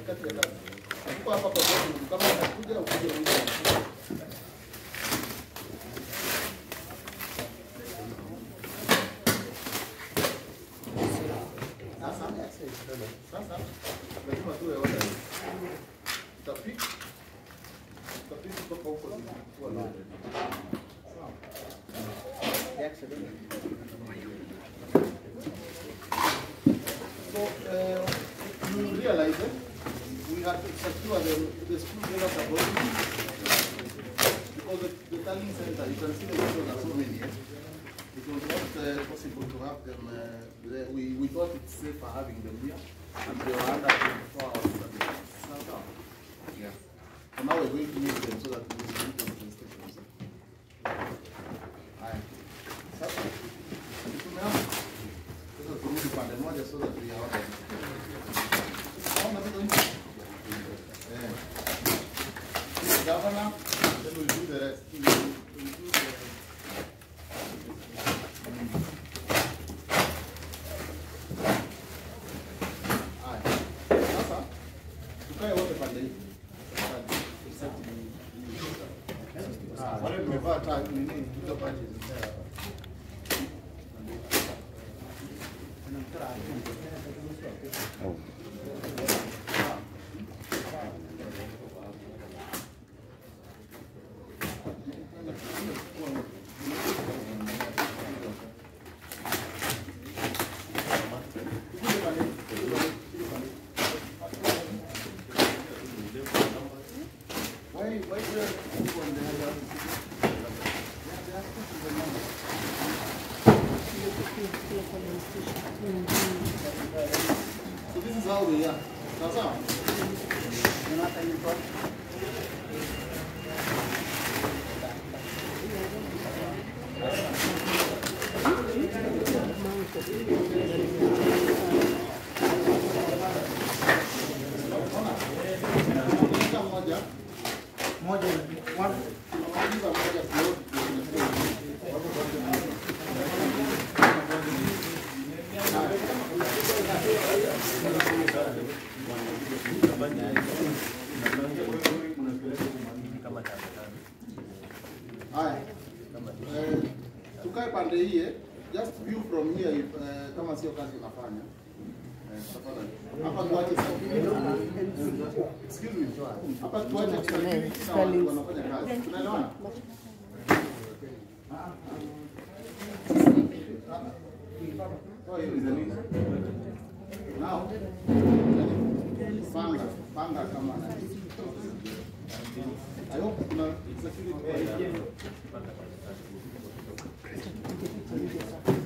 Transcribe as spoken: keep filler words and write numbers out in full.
katikati ya kazi. Kwa hapa kwa sababu kama anakuja ukuje uende. Sasa lazima tuwe order. Utapika. Utapika kutoka huko kwa load. Sawa. So uh, you realize it. We have to secure the, the screwdrivers are working because the, the turning center, you can see the windows are so many. Eh? It was not uh, possible to have them uh, there. We, we thought it's safer having them here, and they were under twenty-four hours. Yeah. So now we're going to use them so that we can do the stations. Alright. Sasa, tumeona. Sasa turudi pande moja so that we are ordered. Yeah. Governor, then we'll do the rest. We'll do, we'll do the Alright. Sasa, tukae wote pande hii. Wale tumevaa taa nini hizo pages zile hapa. Oh. So this is how we are. That's all. You're not any problem. Moja, one, Hi. Uh, tukae pande hii, just view from here if uh, kama sio kazi unafanya. Hapa tuache excuse me. Hapa tuache wanafanya kazi. Tunaelewana? Oh, here is the list. Now, panga, panga kama na. I hope kuna security.